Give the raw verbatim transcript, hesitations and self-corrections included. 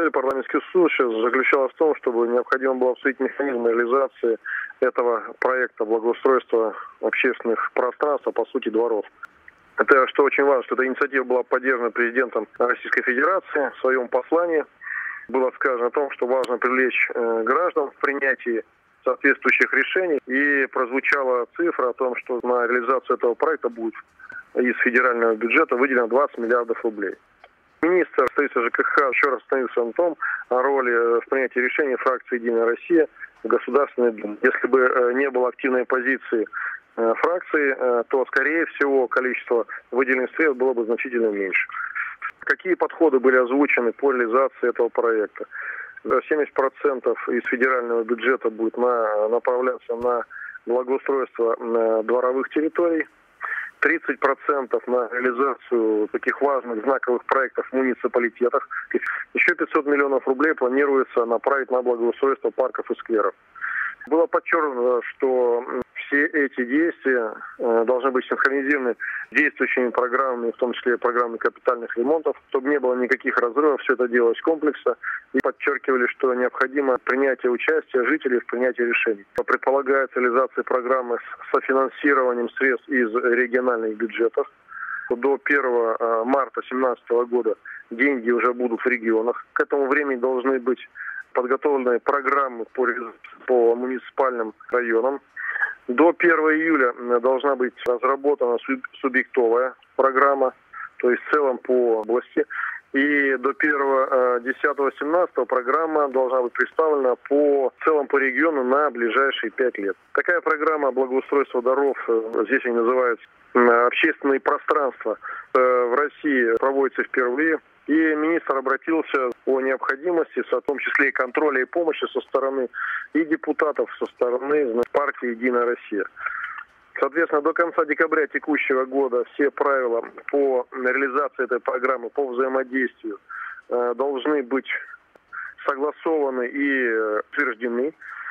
Цель парламентских суд сейчас заключалась в том, чтобы необходимо было обсудить механизм реализации этого проекта благоустройства общественных пространств, а по сути дворов. Это что очень важно, что эта инициатива была поддержана президентом Российской Федерации. В своем послании было сказано о том, что важно привлечь граждан в принятии соответствующих решений. И прозвучала цифра о том, что на реализацию этого проекта будет из федерального бюджета выделено двадцать миллиардов рублей. Министр строительства ЖКХ еще раз остановился на том, о роли в принятии решений фракции «Единая Россия» в Государственной Думе. Если бы не было активной позиции фракции, то, скорее всего, количество выделенных средств было бы значительно меньше. Какие подходы были озвучены по реализации этого проекта? семьдесят процентов из федерального бюджета будет на, направляться на благоустройство дворовых территорий, тридцать процентов на реализацию таких важных знаковых проектов в муниципалитетах. Еще пятьсот миллионов рублей планируется направить на благоустройство парков и скверов. Было подчеркнуто, что все эти действия должны быть синхронизированы действующими программами, в том числе программами капитальных ремонтов, чтобы не было никаких разрывов, все это делалось комплексно. И подчеркивали, что необходимо принятие участия жителей в принятии решений. Предполагается реализация программы с софинансированием средств из региональных бюджетов. До первого марта две тысячи семнадцатого года деньги уже будут в регионах. К этому времени должны быть подготовлены программы по, по муниципальным районам. До первого июля должна быть разработана субъектовая программа, то есть в целом по области. И до первого десятого две тысячи семнадцатого программа должна быть представлена по в целом по региону на ближайшие пять лет. Такая программа благоустройства дворов, здесь они называются общественные пространства, в России проводится впервые. И министр обратился о необходимости, в том числе и контроля и помощи со стороны и депутатов, со стороны партии «Единая Россия». Соответственно, до конца декабря текущего года все правила по реализации этой программы, по взаимодействию должны быть согласованы и утверждены.